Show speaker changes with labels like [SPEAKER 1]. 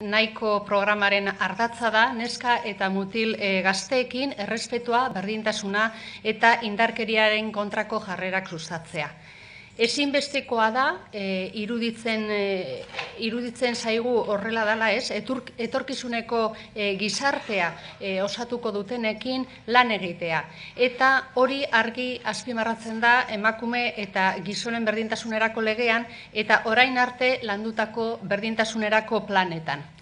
[SPEAKER 1] Nahiko programaren ardatza da neska eta mutil gazteekin errespetua, berdintasuna eta indarkeriaren kontrako jarrerak sustatzea. Ezinbestekoa da, iruditzen zaigu horrela dela etorkizuneko gizartea osatuko dutenekin lan egitea. Eta hori argi azpimarratzen da emakume eta gizonen berdintasunerako legean eta orain arte landutako berdintasunerako planetan.